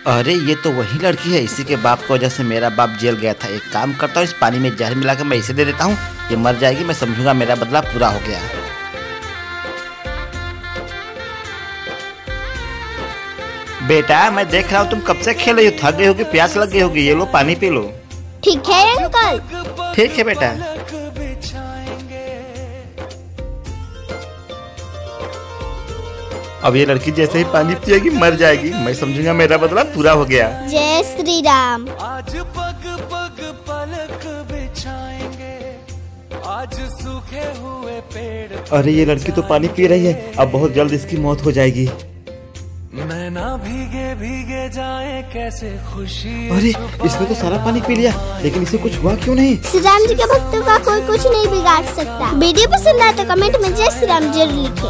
अरे ये तो वही लड़की है, इसी के बाप की वजह से मेरा बाप जेल गया था। एक काम करता हूँ, इस पानी में जहर मिलाकर मैं इसे दे देता हूँ, ये मर जाएगी। मैं समझूंगा मेरा बदला पूरा हो गया। बेटा मैं देख रहा हूँ तुम कब से खेल रही हो, थक गई होगी, प्यास लग गई होगी, ये लो पानी पी लो। ठीक है अंकल। ठीक है बेटा। अब ये लड़की जैसे ही पानी पिएगी मर जाएगी। मैं समझूंगा मेरा बदला पूरा हो गया। जय श्री राम। आज पग पग पलक बिछाएंगे, आज सूखे हुए पेड़। अरे ये लड़की तो पानी पी रही है, अब बहुत जल्द इसकी मौत हो जाएगी। नैना भीगे भीगे जाए कैसे खुशी। अरे इसने तो सारा पानी पी लिया, लेकिन इसे कुछ हुआ क्यों नहीं? श्री राम जी के भक्तों का कोई कुछ नहीं बिगाड़ सकता। वीडियो पसंद आए तो कमेंट में जय श्री राम जरूर लिखें।